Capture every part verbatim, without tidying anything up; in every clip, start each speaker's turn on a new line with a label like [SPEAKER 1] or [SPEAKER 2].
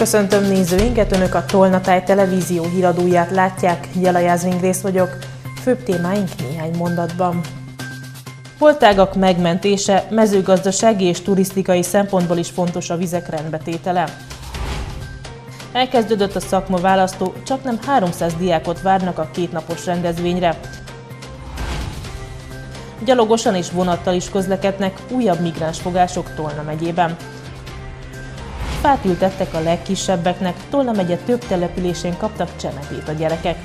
[SPEAKER 1] Köszöntöm nézőinket, Önök a Tolnatáj televízió híradóját látják, Jela Jászvin Grész vagyok. Főbb témáink néhány mondatban. Holtágak megmentése, mezőgazdasági és turisztikai szempontból is fontos a vizek rendbetétele. Elkezdődött a szakmaválasztó, csaknem háromszáz diákot várnak a kétnapos rendezvényre. Gyalogosan és vonattal is közlekednek újabb migránsfogások Tolna megyében. Fát ültettek a legkisebbeknek, Tolna megye több településén kaptak csemegét a gyerekek.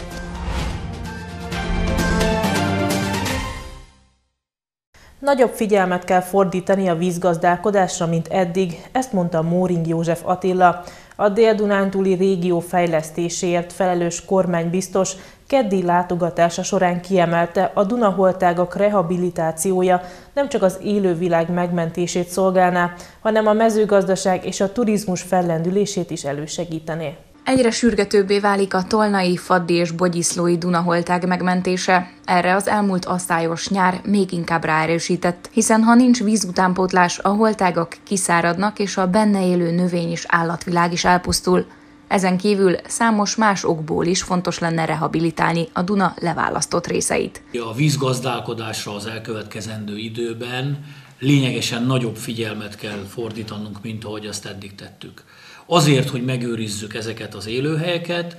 [SPEAKER 1] Nagyobb figyelmet kell fordítani a vízgazdálkodásra, mint eddig, ezt mondta Móring József Attila, a Dél-Dunántúli régió fejlesztéséért felelős kormánybiztos keddi látogatása során kiemelte, a Duna-holtágak rehabilitációja nem csak az élővilág megmentését szolgálná, hanem a mezőgazdaság és a turizmus fellendülését is elősegítené.
[SPEAKER 2] Egyre sürgetőbbé válik a tolnai, faddi és bogyiszlói Duna-holtág megmentése. Erre az elmúlt asszályos nyár még inkább ráerősített, hiszen ha nincs vízutánpótlás, a holtágak kiszáradnak és a benne élő növény- és állatvilág is elpusztul. Ezen kívül számos más okból is fontos lenne rehabilitálni a Duna leválasztott részeit.
[SPEAKER 3] A vízgazdálkodásra az elkövetkezendő időben lényegesen nagyobb figyelmet kell fordítanunk, mint ahogy azt eddig tettük. Azért, hogy megőrizzük ezeket az élőhelyeket,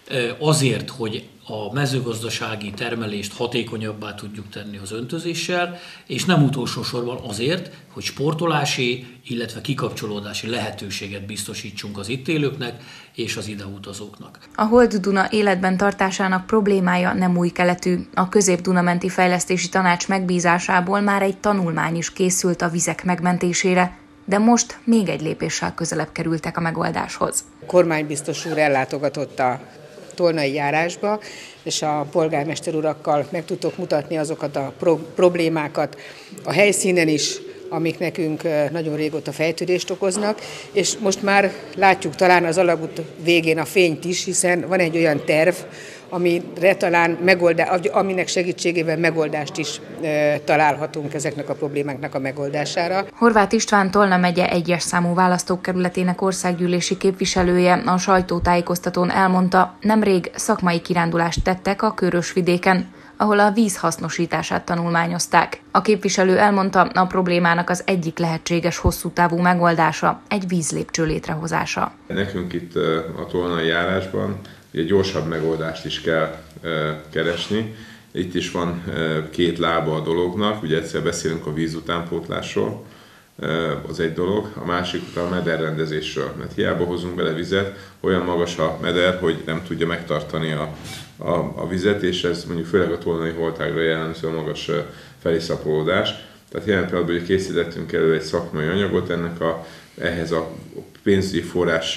[SPEAKER 3] azért, hogy a mezőgazdasági termelést hatékonyabbá tudjuk tenni az öntözéssel, és nem utolsó sorban azért, hogy sportolási, illetve kikapcsolódási lehetőséget biztosítsunk az itt élőknek és az ideutazóknak.
[SPEAKER 2] A Hold-Duna életben tartásának problémája nem új keletű. A Közép-Duna-menti Fejlesztési Tanács megbízásából már egy tanulmány is készült a vizek megmentésére, de most még egy lépéssel közelebb kerültek a megoldáshoz.
[SPEAKER 4] A kormánybiztos úr ellátogatott a tolnai járásba, és a polgármester urakkal meg tudtok mutatni azokat a pro- problémákat a helyszínen is, amik nekünk nagyon régóta fejtörést okoznak, és most már látjuk talán az alagút végén a fényt is, hiszen van egy olyan terv, amire talán megoldás, aminek segítségével megoldást is e, találhatunk ezeknek a problémáknak a megoldására.
[SPEAKER 2] Horváth István Tolna megye egyes számú választókerületének országgyűlési képviselője a sajtótájékoztatón elmondta, nemrég szakmai kirándulást tettek a Körösvidéken, ahol a víz hasznosítását tanulmányozták. A képviselő elmondta, a problémának az egyik lehetséges hosszú távú megoldása egy vízlépcső létrehozása.
[SPEAKER 5] Nekünk itt a tolnai járásban egy gyorsabb megoldást is kell keresni. Itt is van két lába a dolognak, ugye egyszer beszélünk a vízutánpótlásról, az egy dolog, a másik a mederrendezésről, mert hiába hozunk bele vizet, olyan magas a meder, hogy nem tudja megtartani a, a, a vizet, és ez mondjuk főleg a tolnai holtágra jellemző a magas feliszaporodás. Tehát jelen pillanatban hogy készítettünk elő egy szakmai anyagot, ennek a, ehhez a pénzügyi forrás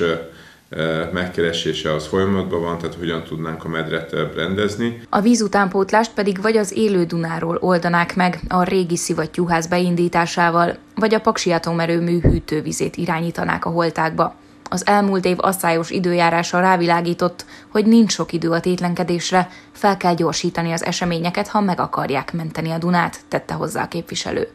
[SPEAKER 5] megkeresése az folyamatban van, tehát hogyan tudnánk a medret rendezni.
[SPEAKER 2] A vízutánpótlást pedig vagy az élő Dunáról oldanák meg a régi szivattyúház beindításával, vagy a paksi atomerőmű hűtővizét irányítanák a holtágba. Az elmúlt év asszályos időjárása rávilágított, hogy nincs sok idő a tétlenkedésre, fel kell gyorsítani az eseményeket, ha meg akarják menteni a Dunát, tette hozzá a képviselő.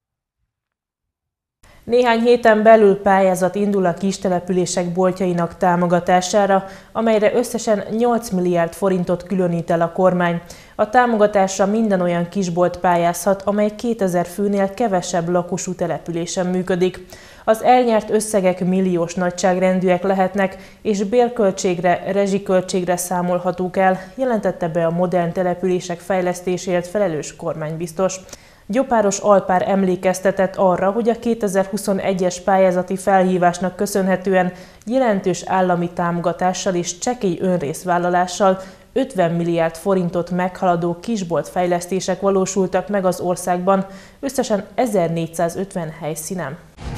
[SPEAKER 1] Néhány héten belül pályázat indul a kistelepülések boltjainak támogatására, amelyre összesen nyolc milliárd forintot különít el a kormány. A támogatásra minden olyan kisbolt pályázhat, amely kétezer főnél kevesebb lakosú településen működik. Az elnyert összegek milliós nagyságrendűek lehetnek, és bérköltségre, rezsiköltségre számolhatók el, jelentette be a modern települések fejlesztéséért felelős kormánybiztos. Gyopáros Alpár emlékeztetett arra, hogy a kétezer-huszonegyes pályázati felhívásnak köszönhetően jelentős állami támogatással és csekély önrészvállalással ötven milliárd forintot meghaladó kisboltfejlesztések valósultak meg az országban, összesen ezernégyszázötven helyszínen.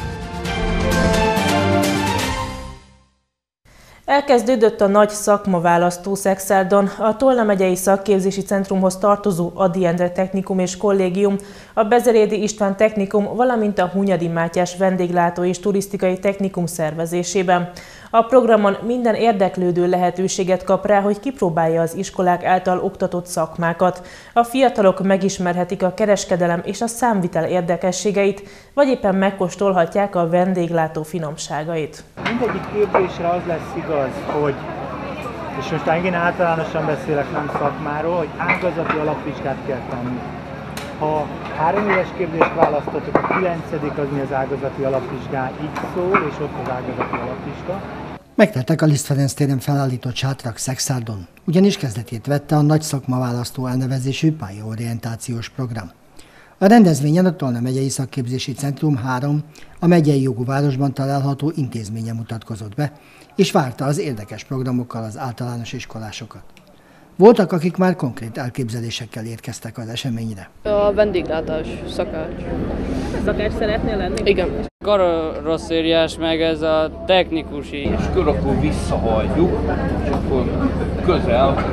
[SPEAKER 1] Elkezdődött a nagy szakmaválasztó Szexárdon. A Tolna megyei szakképzési centrumhoz tartozó Ady Endre Technikum és Kollégium, a Bezerédi István Technikum, valamint a Hunyadi Mátyás Vendéglátó és Turisztikai Technikum szervezésében. A programon minden érdeklődő lehetőséget kap rá, hogy kipróbálja az iskolák által oktatott szakmákat. A fiatalok megismerhetik a kereskedelem és a számvitel érdekességeit, vagy éppen megkóstolhatják a vendéglátó finomságait.
[SPEAKER 6] Mindegyik képzésre az lesz igaz, hogy, és most már én általánosan beszélek, nem szakmáról, hogy ágazati alapvizsgát kell tenni. Ha három éves képzést választottuk, a kilencedik az mi az ágazati alapvizsgá, így szól, és ott az ágazati alapvizsga.
[SPEAKER 7] Megteltek a Liszt Ferenc téren felállított sátrak Szexárdon, ugyanis kezdetét vette a Nagy Szakmaválasztó elnevezésű pályaorientációs program. A rendezvényen a Tolna megyei szakképzési centrum három, a megyei jogú városban található intézménye mutatkozott be, és várta az érdekes programokkal az általános iskolásokat. Voltak, akik már konkrét elképzelésekkel érkeztek az eseményre.
[SPEAKER 8] A vendéglátás szakács.
[SPEAKER 1] Szakács szeretnél lenni?
[SPEAKER 8] Igen. Karosszériás, meg ez a technikusi.
[SPEAKER 9] És akkor, akkor visszahajtjuk, és akkor közel.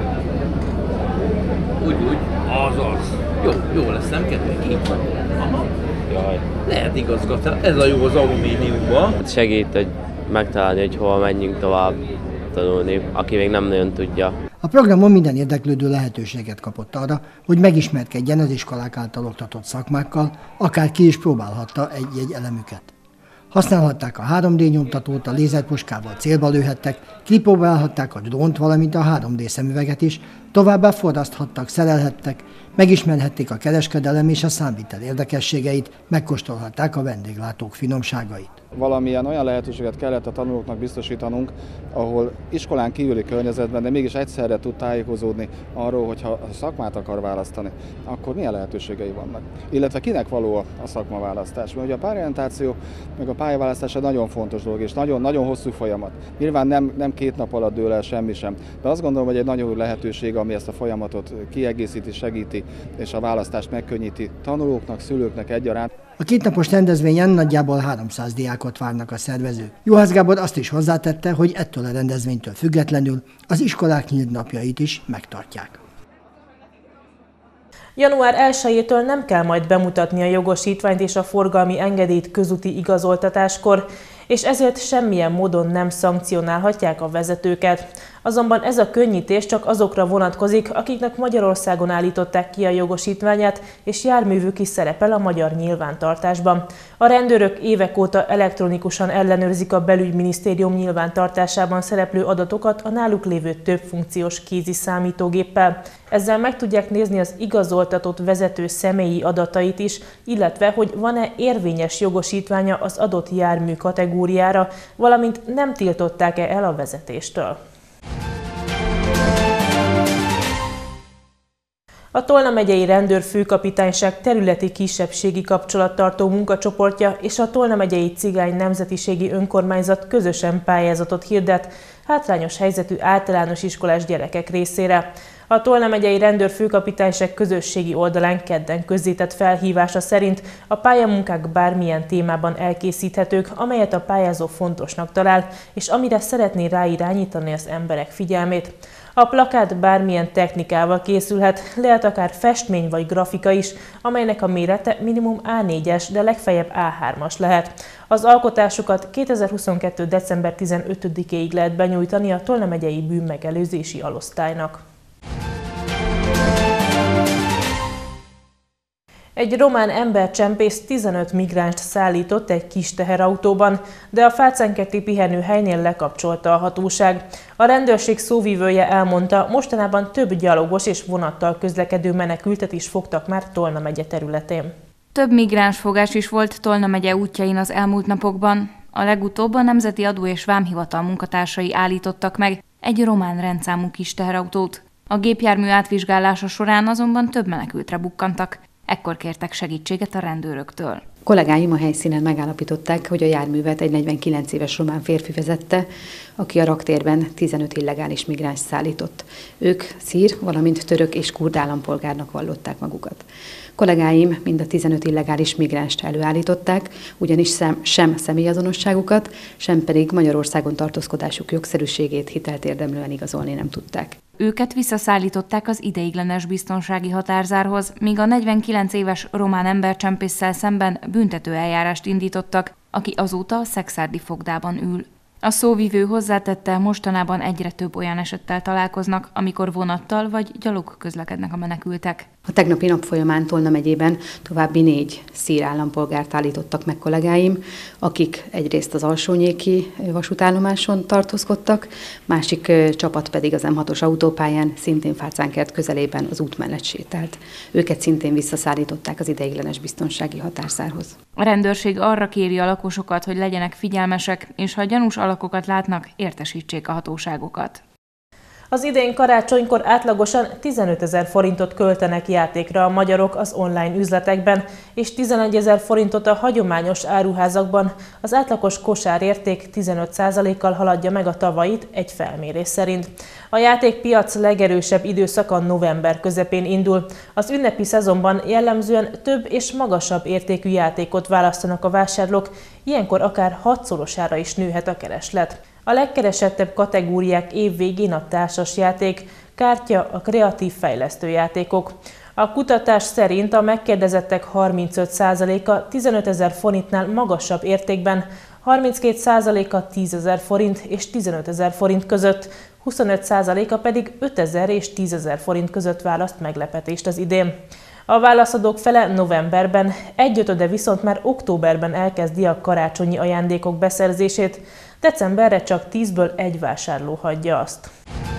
[SPEAKER 9] Úgy, úgy. Azaz. Jó, jó lesz, nem kedvek? Így van. Aha. Jaj. Lehet igazgatni. Ez a jó az alumíniumban.
[SPEAKER 10] Segít, hogy megtalálni, hogy hova menjünk tovább tanulni, aki még nem nagyon tudja.
[SPEAKER 7] A programon minden érdeklődő lehetőséget kapott arra, hogy megismerkedjen az iskolák által oktatott szakmákkal, akár ki is próbálhatta egy-egy elemüket. Használhatták a három dé nyomtatót, a lézerpuskával célba lőhettek, kipróbálhatták a drónt, valamint a három dé szemüveget is, továbbá forraszthattak, szerelhettek, megismerhették a kereskedelem és a számvitel érdekességeit, megkóstolhatták a vendéglátók finomságait.
[SPEAKER 11] Valamilyen olyan lehetőséget kellett a tanulóknak biztosítanunk, ahol iskolán kívüli környezetben, de mégis egyszerre tud tájékozódni arról, hogy ha szakmát akar választani, akkor milyen lehetőségei vannak. Illetve kinek való a szakmaválasztás. Mert ugye a pályorientáció meg a pályaválasztás egy nagyon fontos dolog, és nagyon-nagyon hosszú folyamat. Nyilván nem, nem két nap alatt dől el semmi sem, de azt gondolom, hogy egy nagyon jó lehetőség, ami ezt a folyamatot kiegészíti, segíti, és a választást megkönnyíti tanulóknak, szülőknek egyaránt.
[SPEAKER 7] A kétnapos rendezvényen nagyjából háromszáz diákot várnak a szervezők. Juhász Gábor azt is hozzátette, hogy ettől a rendezvénytől függetlenül az iskolák nyílt napjait is megtartják.
[SPEAKER 1] január elsejétől nem kell majd bemutatni a jogosítványt és a forgalmi engedélyt közúti igazoltatáskor, és ezért semmilyen módon nem szankcionálhatják a vezetőket. Azonban ez a könnyítés csak azokra vonatkozik, akiknek Magyarországon állították ki a jogosítványát, és járművük is szerepel a magyar nyilvántartásban. A rendőrök évek óta elektronikusan ellenőrzik a Belügyminisztérium nyilvántartásában szereplő adatokat a náluk lévő többfunkciós kézi számítógéppel. Ezzel meg tudják nézni az igazoltatott vezető személyi adatait is, illetve hogy van-e érvényes jogosítványa az adott jármű kategóriára, valamint nem tiltották-e el a vezetéstől. A Tolna megyei rendőrfőkapitányság területi kisebbségi kapcsolattartó munkacsoportja és a Tolna megyei cigány nemzetiségi önkormányzat közösen pályázatot hirdet hátrányos helyzetű általános iskolás gyerekek részére. A Tolna megyei rendőrfőkapitányság közösségi oldalán kedden közzétett felhívása szerint a pályamunkák bármilyen témában elkészíthetők, amelyet a pályázó fontosnak talál, és amire szeretné ráirányítani az emberek figyelmét. A plakát bármilyen technikával készülhet, lehet akár festmény vagy grafika is, amelynek a mérete minimum á négyes, de legfeljebb á hármas lehet. Az alkotásukat kétezer-huszonkettő. december tizenötödikéig lehet benyújtani a Tolna megyei bűnmegelőzési alosztálynak. Egy román embercsempész tizenöt migránst szállított egy kis teherautóban, de a Fácánkerti pihenőhelynél lekapcsolta a hatóság. A rendőrség szóvivője elmondta, mostanában több gyalogos és vonattal közlekedő menekültet is fogtak már Tolna megye területén.
[SPEAKER 2] Több migránsfogás is volt Tolna megye útjain az elmúlt napokban. A legutóbb a Nemzeti Adó és Vámhivatal munkatársai állítottak meg egy román rendszámú kis teherautót. A gépjármű átvizsgálása során azonban több menekültre bukkantak. Ekkor kértek segítséget a rendőröktől.
[SPEAKER 12] Kollégáim a helyszínen megállapították, hogy a járművet egy negyvenkilenc éves román férfi vezette, aki a raktérben tizenöt illegális migráns szállított. Ők szír, valamint török és kurd állampolgárnak vallották magukat. Kollégáim mind a tizenöt illegális migránst előállították, ugyanis sem, sem személyazonosságukat, sem pedig Magyarországon tartózkodásuk jogszerűségét hitelt érdemlően igazolni nem tudták.
[SPEAKER 2] Őket visszaszállították az ideiglenes biztonsági határzárhoz, míg a negyvenkilenc éves román embercsempésszel szemben büntető eljárást indítottak, aki azóta a szexárdi fogdában ül. A szóvivő hozzátette, mostanában egyre több olyan esettel találkoznak, amikor vonattal vagy gyalog közlekednek a menekültek.
[SPEAKER 12] A tegnapi nap folyamán Tolna megyében további négy szír állampolgárt állítottak meg kollégáim, akik egyrészt az Alsónyéki vasútállomáson tartózkodtak, másik csapat pedig az M hatos autópályán, szintén Fácánkert közelében az út mellett sétált. Őket szintén visszaszállították az ideiglenes biztonsági határszárhoz.
[SPEAKER 2] A rendőrség arra kéri a lakosokat, hogy legyenek figyelmesek, és ha gyanús alakokat látnak, értesítsék a hatóságokat.
[SPEAKER 1] Az idén karácsonykor átlagosan tizenötezer forintot költenek játékra a magyarok az online üzletekben, és tizenegyezer forintot a hagyományos áruházakban. Az átlagos kosárérték tizenöt százalékkal haladja meg a tavait egy felmérés szerint. A játékpiac legerősebb időszaka november közepén indul. Az ünnepi szezonban jellemzően több és magasabb értékű játékot választanak a vásárlók, ilyenkor akár hatszorosára is nőhet a kereslet. A legkeresettebb kategóriák év végén a társasjáték, kártya, a kreatív fejlesztőjátékok. A kutatás szerint a megkérdezettek harmincöt százaléka tizenötezer forintnál magasabb értékben, harminckét százaléka tízezer forint és tizenötezer forint között, huszonöt százaléka pedig ötezer és tízezer forint között választ meglepetést az idén. A válaszadók fele novemberben, egyötöde viszont már októberben elkezdi a karácsonyi ajándékok beszerzését, decemberre csak tízből egy vásárló hagyja azt.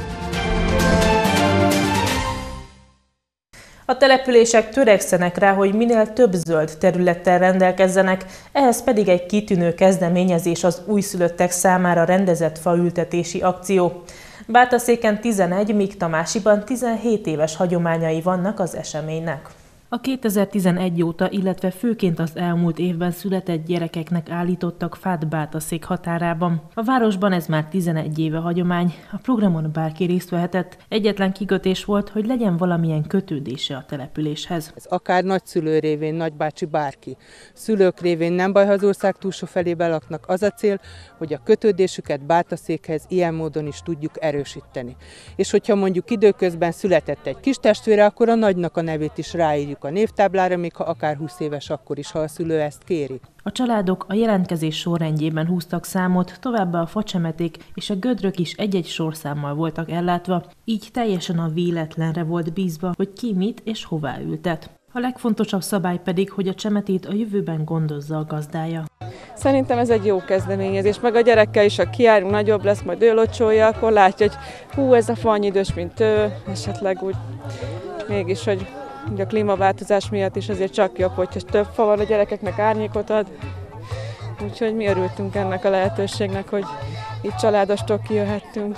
[SPEAKER 1] A települések törekszenek rá, hogy minél több zöld területtel rendelkezzenek, ehhez pedig egy kitűnő kezdeményezés az újszülöttek számára rendezett faültetési akció. Bátaszéken tizenegy, míg Tamásiban tizenhét éves hagyományai vannak az eseménynek. A kétezer-tizenegy óta, illetve főként az elmúlt évben született gyerekeknek állítottak fát Bátaszék határában. A városban ez már tizenegy éve hagyomány, a programon bárki részt vehetett, egyetlen kikötés volt, hogy legyen valamilyen kötődése a településhez.
[SPEAKER 13] Ez akár nagyszülő révén, nagybácsi, bárki. Szülők révén nem baj, ha az ország túlsó felébe laknak, az a cél, hogy a kötődésüket Bátaszékhez ilyen módon is tudjuk erősíteni. És hogyha mondjuk időközben született egy kis testvére, akkor a nagynak a nevét is ráírjuk a névtáblára, még ha akár húsz éves akkor is, ha a szülő ezt kéri.
[SPEAKER 1] A családok a jelentkezés sorrendjében húztak számot, továbbá a facsemeték és a gödrök is egy-egy sorszámmal voltak ellátva, így teljesen a véletlenre volt bízva, hogy ki mit és hová ültet. A legfontosabb szabály pedig, hogy a csemetét a jövőben gondozza a gazdája.
[SPEAKER 14] Szerintem ez egy jó kezdeményezés, meg a gyerekkel is, ha kiárunk, nagyobb lesz, majd ő locsolja, akkor látja, hogy hú, ez a fa annyi idős, mint ő, esetleg úgy mégis, hogy a klímaváltozás miatt is azért csak jobb, hogyha több fa van, a gyerekeknek árnyékot ad. Úgyhogy mi örültünk ennek a lehetőségnek, hogy itt családostól kijöhettünk.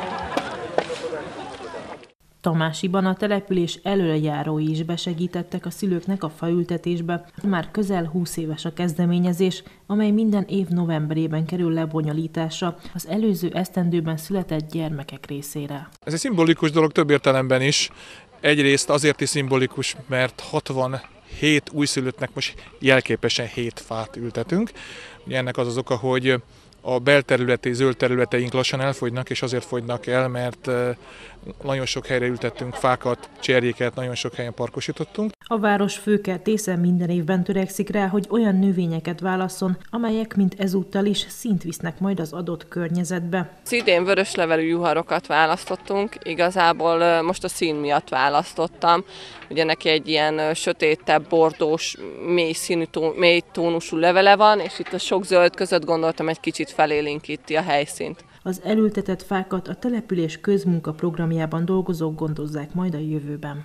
[SPEAKER 1] Tamásiban a település elöljárói is besegítettek a szülőknek a faültetésbe. Már közel húsz éves a kezdeményezés, amely minden év novemberében kerül lebonyolításra az előző esztendőben született gyermekek részére.
[SPEAKER 15] Ez egy szimbolikus dolog több értelemben is. Egyrészt azért is szimbolikus, mert hatvanhét újszülöttnek most jelképesen hét fát ültetünk. Ugye ennek az az oka, hogy a belterületi, zöld területeink lassan elfogynak, és azért fogynak el, mert nagyon sok helyre ültettünk fákat, cserjéket, nagyon sok helyen parkosítottunk.
[SPEAKER 1] A város főkertésze minden évben törekszik rá, hogy olyan növényeket válasszon, amelyek, mint ezúttal is, szint visznek majd az adott környezetbe.
[SPEAKER 14] Az idén vöröslevelű juharokat választottunk, igazából most a szín miatt választottam. Ugye neki egy ilyen sötétebb, bordós, mély színű, mély tónusú levele van, és itt a sok zöld között gondoltam egy kicsit felélénkíti a helyszínt.
[SPEAKER 1] Az elültetett fákat a település közmunkaprogramjában dolgozók gondozzák majd a jövőben.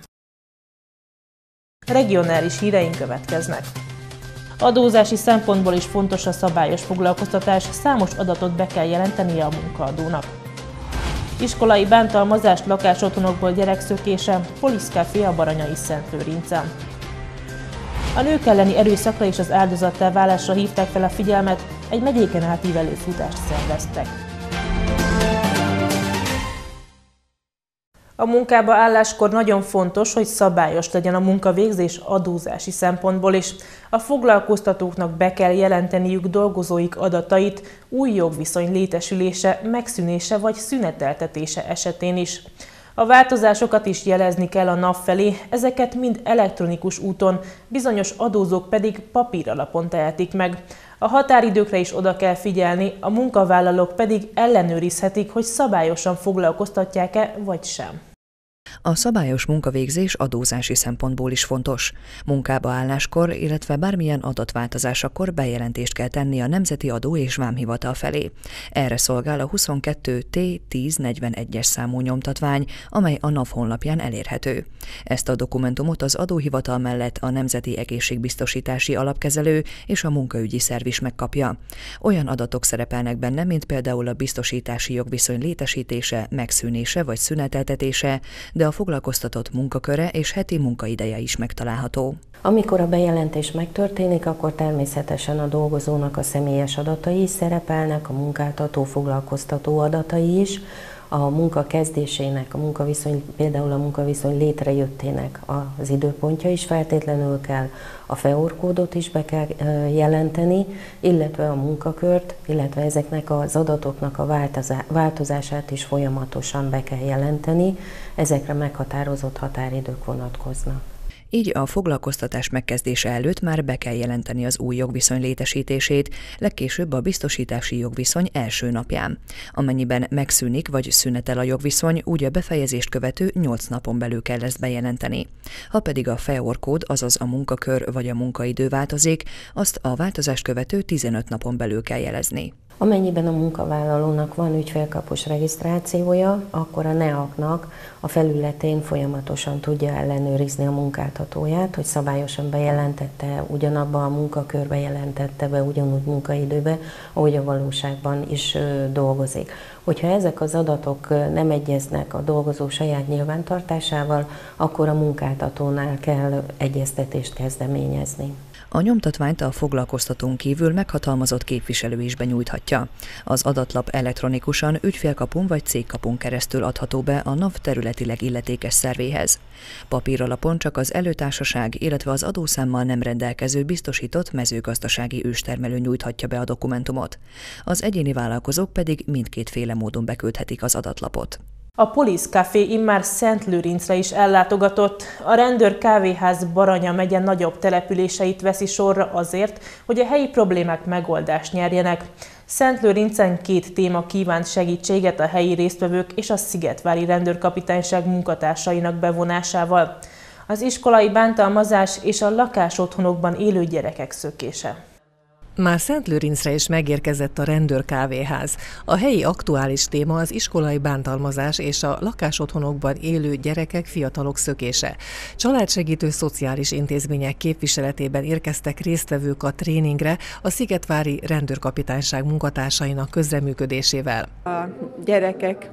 [SPEAKER 1] Regionális híreink következnek. Adózási szempontból is fontos a szabályos foglalkoztatás, számos adatot be kell jelentenie a munkaadónak. Iskolai bántalmazás, lakásotthonokból gyerekszökése, poliszkáfé a Baranyai Szentlőrincen. A nők elleni erőszakra és az áldozattá válásra hívták fel a figyelmet, egy megyéken átívelő futást szerveztek. A munkába álláskor nagyon fontos, hogy szabályos legyen a munkavégzés adózási szempontból is. A foglalkoztatóknak be kell jelenteniük dolgozóik adatait új jogviszony létesülése, megszűnése vagy szüneteltetése esetén is. A változásokat is jelezni kell a NAV felé, ezeket mind elektronikus úton, bizonyos adózók pedig papíralapon tehetik meg. A határidőkre is oda kell figyelni, a munkavállalók pedig ellenőrizhetik, hogy szabályosan foglalkoztatják-e vagy sem.
[SPEAKER 16] A szabályos munkavégzés adózási szempontból is fontos. Munkába álláskor, illetve bármilyen adatváltozásakor bejelentést kell tenni a Nemzeti Adó- és Vámhivatal felé. Erre szolgál a huszonkettő T tíz negyvenegyes számú nyomtatvány, amely a NAV honlapján elérhető. Ezt a dokumentumot az adóhivatal mellett a Nemzeti Egészségbiztosítási Alapkezelő és a munkaügyi szerv is megkapja. Olyan adatok szerepelnek benne, mint például a biztosítási jogviszony létesítése, megszűnése vagy szüneteltetése, de a foglalkoztatott munkaköre és heti munkaideje is megtalálható.
[SPEAKER 17] Amikor a bejelentés megtörténik, akkor természetesen a dolgozónak a személyes adatai is szerepelnek, a munkáltató foglalkoztató adatai is, a munka kezdésének, a munkaviszony, például a munkaviszony létrejöttének az időpontja is feltétlenül kell, a F E O R kódot is be kell jelenteni, illetve a munkakört, illetve ezeknek az adatoknak a változását is folyamatosan be kell jelenteni, ezekre meghatározott határidők vonatkoznak.
[SPEAKER 16] Így a foglalkoztatás megkezdése előtt már be kell jelenteni az új jogviszony létesítését, legkésőbb a biztosítási jogviszony első napján. Amennyiben megszűnik vagy szünetel a jogviszony, úgy a befejezést követő nyolc napon belül kell ezt bejelenteni. Ha pedig a F E O R kód, azaz a munkakör vagy a munkaidő változik, azt a változást követő tizenöt napon belül kell jelezni.
[SPEAKER 17] Amennyiben a munkavállalónak van ügyfélkapus regisztrációja, akkor a N E A K-nak a felületén folyamatosan tudja ellenőrizni a munkáltatóját, hogy szabályosan bejelentette, ugyanabba a munkakörbe jelentette be, ugyanúgy munkaidőbe, ahogy a valóságban is dolgozik. Hogyha ezek az adatok nem egyeznek a dolgozó saját nyilvántartásával, akkor a munkáltatónál kell egyeztetést kezdeményezni.
[SPEAKER 16] A nyomtatványt a foglalkoztatón kívül meghatalmazott képviselő is benyújthatja. Az adatlap elektronikusan ügyfélkapun vagy cégkapun keresztül adható be a NAV területileg illetékes szervéhez. Papíralapon csak az előtársaság, illetve az adószámmal nem rendelkező biztosított mezőgazdasági őstermelő nyújthatja be a dokumentumot. Az egyéni vállalkozók pedig mindkétféle módon beküldhetik az adatlapot.
[SPEAKER 1] A Police Café immár Szentlőrincre is ellátogatott. A rendőr kávéház Baranya megye nagyobb településeit veszi sorra azért, hogy a helyi problémák megoldást nyerjenek. Szentlőrincen két téma kívánt segítséget a helyi résztvevők és a Szigetvári Rendőrkapitányság munkatársainak bevonásával. Az iskolai bántalmazás és a lakásotthonokban élő gyerekek szökése.
[SPEAKER 18] Már Szentlőrincre is megérkezett a rendőrkávéház. A helyi aktuális téma az iskolai bántalmazás és a lakásotthonokban élő gyerekek, fiatalok szökése. Családsegítő szociális intézmények képviseletében érkeztek résztvevők a tréningre a Szigetvári Rendőrkapitányság munkatársainak közreműködésével.
[SPEAKER 19] A gyerekek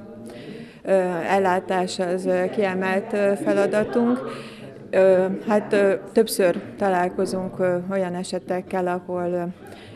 [SPEAKER 19] ellátása az kiemelt feladatunk. Hát többször találkozunk olyan esetekkel, ahol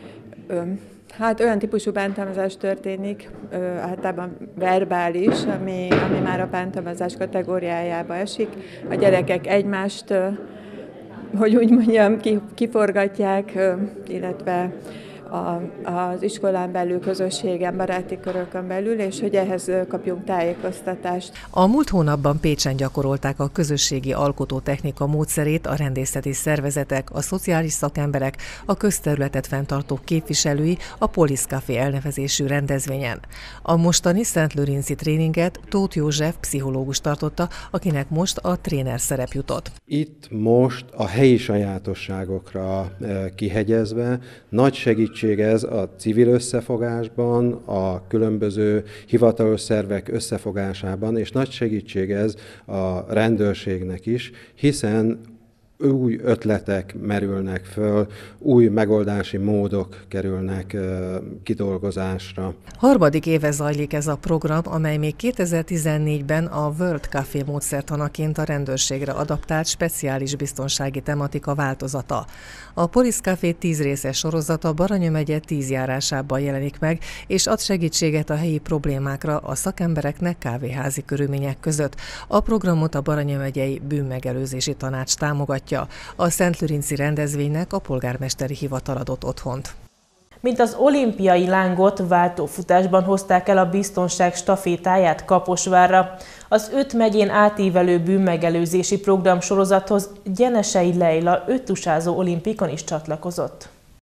[SPEAKER 19] hát olyan típusú bántalmazás történik, általában verbális, ami, ami már a bántalmazás kategóriájába esik. A gyerekek egymást, hogy úgy mondjam, kiforgatják, illetve A, az iskolán belül, közösségen, baráti körökön belül, és hogy ehhez kapjunk tájékoztatást.
[SPEAKER 18] A múlt hónapban Pécsen gyakorolták a közösségi alkotótechnika módszerét a rendészeti szervezetek, a szociális szakemberek, a közterületet fenntartó képviselői a Police Café elnevezésű rendezvényen. A mostani szentlőrinci tréninget Tóth József pszichológus tartotta, akinek most a tréner szerep jutott.
[SPEAKER 20] Itt most a helyi sajátosságokra kihegyezve nagy segítség ez a civil összefogásban, a különböző hivatalos szervek összefogásában, és nagy segítség ez a rendőrségnek is, hiszen új ötletek merülnek föl, új megoldási módok kerülnek kidolgozásra.
[SPEAKER 18] Harmadik éve zajlik ez a program, amely még kétezer-tizennégyben a World Café módszertanaként a rendőrségre adaptált speciális biztonsági tematika változata. A Police Café tíz részes sorozata Baranya megye tíz járásában jelenik meg, és ad segítséget a helyi problémákra a szakembereknek kávéházi körülmények között. A programot a Baranya megyei bűnmegelőzési tanács támogatja. A szentlőrinci rendezvénynek a polgármesteri hivatal adott otthont.
[SPEAKER 1] Mint az olimpiai lángot váltófutásban hozták el a biztonság stafétáját Kaposvárra. Az öt megyén átívelő bűnmegelőzési program sorozathoz Gyenesei Leila öttusázó olimpikon is csatlakozott.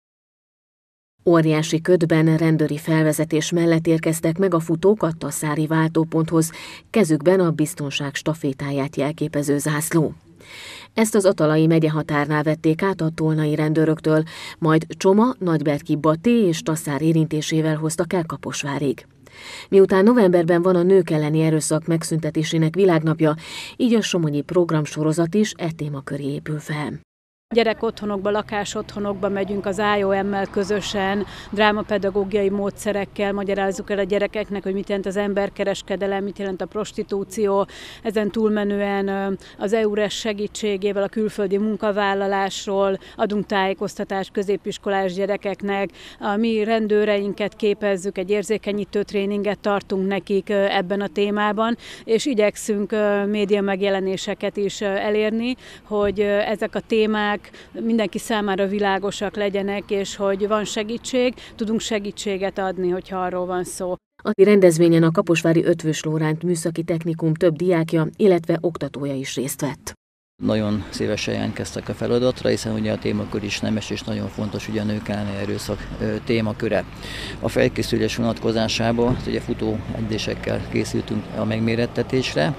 [SPEAKER 21] Óriási ködben rendőri felvezetés mellett érkeztek meg a futók a tasszári váltóponthoz, kezükben a biztonság stafétáját jelképező zászló. Ezt az Atalai megye határnál vették át a tolnai rendőröktől, majd Csoma, Nagyberki Bati és Tasszár érintésével hoztak el Kaposvárig. Miután novemberben van a nők elleni erőszak megszüntetésének világnapja, így a somonyi programsorozat is e témaköré épül fel.
[SPEAKER 22] Gyerekotthonokba, lakásotthonokba megyünk az I O M-mel közösen, drámapedagógiai módszerekkel magyarázzuk el a gyerekeknek, hogy mit jelent az emberkereskedelem, mit jelent a prostitúció. Ezen túlmenően az EURES segítségével a külföldi munkavállalásról adunk tájékoztatást középiskolás gyerekeknek. A mi rendőreinket képezzük, egy érzékenyítő tréninget tartunk nekik ebben a témában, és igyekszünk média megjelenéseket is elérni, hogy ezek a témák mindenki számára világosak legyenek, és hogy van segítség, tudunk segítséget adni, hogyha arról van szó.
[SPEAKER 21] A rendezvényen a kaposvári Ötvös Lóránt Műszaki Technikum több diákja, illetve oktatója is részt vett.
[SPEAKER 23] Nagyon szívesen jelentkeztek a feladatra, hiszen ugye a témakör is nemes és nagyon fontos, ugye a nők elleni erőszak témaköre. A felkészülés vonatkozásában ugye futó edzésekkel készültünk a megmérettetésre,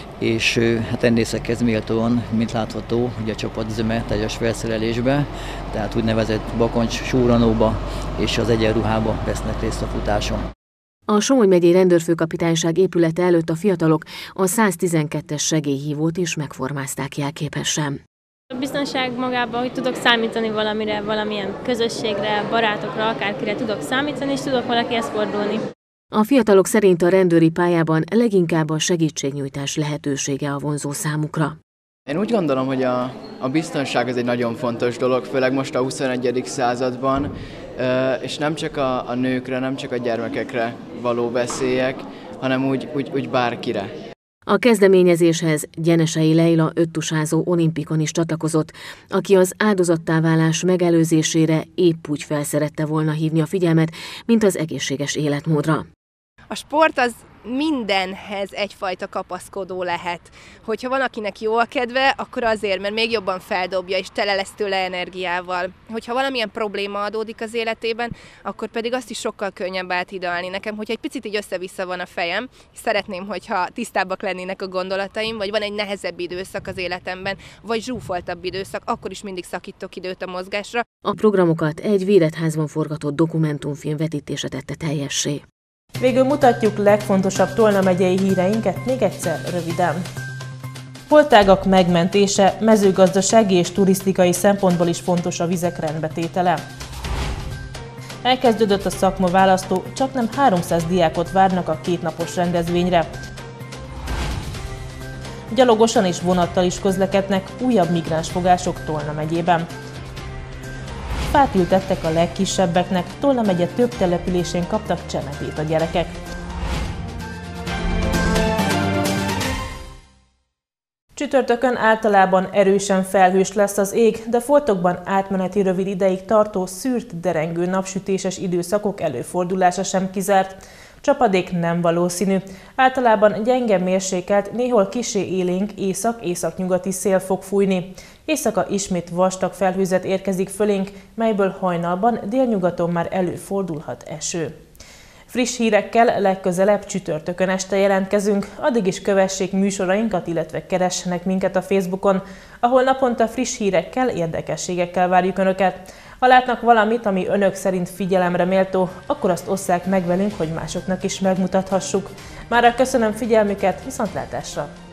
[SPEAKER 23] és hát rendészekhez méltóan, mint látható, ugye a csapat zöme teljes felszerelésbe, tehát úgynevezett bakancs súranóba és az egyenruhába vesznek részt a futáson.
[SPEAKER 21] A Somogy megyei rendőrfőkapitányság épülete előtt a fiatalok a száztizenkettes segélyhívót is megformázták jelképesen.
[SPEAKER 24] A biztonság magában, hogy tudok számítani valamire, valamilyen közösségre, barátokra, akárkire tudok számítani, és tudok valakihez fordulni.
[SPEAKER 21] A fiatalok szerint a rendőri pályában leginkább a segítségnyújtás lehetősége a vonzó számukra.
[SPEAKER 25] Én úgy gondolom, hogy a, a biztonság ez egy nagyon fontos dolog, főleg most a huszonegyedik században, és nem csak a, a nőkre, nem csak a gyermekekre való veszélyek, hanem úgy, úgy, úgy bárkire.
[SPEAKER 21] A kezdeményezéshez Gyenesei Leila öttusázó olimpikon is csatlakozott, aki az áldozattá válás megelőzésére épp úgy felszerette volna hívni a figyelmet, mint az egészséges életmódra.
[SPEAKER 26] A sport az mindenhez egyfajta kapaszkodó lehet. Hogyha van akinek jó a kedve, akkor azért, mert még jobban feldobja és tele lesz tőle energiával. Hogyha valamilyen probléma adódik az életében, akkor pedig azt is sokkal könnyebb áthidalni. Nekem, hogyha egy picit így össze-vissza van a fejem, és szeretném, hogyha tisztábbak lennének a gondolataim, vagy van egy nehezebb időszak az életemben, vagy zsúfoltabb időszak, akkor is mindig szakítok időt a mozgásra.
[SPEAKER 21] A programokat egy védett házban forgatott dokumentumfilm vetítése tette teljessé.
[SPEAKER 1] Végül mutatjuk legfontosabb Tolna megyei híreinket még egyszer röviden. Holtágak megmentése, mezőgazdasági és turisztikai szempontból is fontos a vizek rendbetétele. Elkezdődött a szakmaválasztó, csaknem háromszáz diákot várnak a kétnapos rendezvényre. Gyalogosan és vonattal is közlekednek újabb migránsfogások Tolna megyében. Fát ültettek a legkisebbeknek, Tolna megye több településén kaptak csemepét a gyerekek. Csütörtökön általában erősen felhős lesz az ég, de foltokban átmeneti rövid ideig tartó szűrt, derengő napsütéses időszakok előfordulása sem kizárt. Csapadék nem valószínű. Általában gyenge mérsékelt, néhol kissé élénk észak-északnyugati szél fog fújni. Éjszaka ismét vastag felhőzet érkezik fölénk, melyből hajnalban délnyugaton már előfordulhat eső. Friss hírekkel legközelebb csütörtökön este jelentkezünk, addig is kövessék műsorainkat, illetve keressenek minket a Facebookon, ahol naponta friss hírekkel, érdekességekkel várjuk Önöket. Ha látnak valamit, ami Önök szerint figyelemre méltó, akkor azt osszák meg velünk, hogy másoknak is megmutathassuk. Mára köszönöm figyelmüket, viszontlátásra!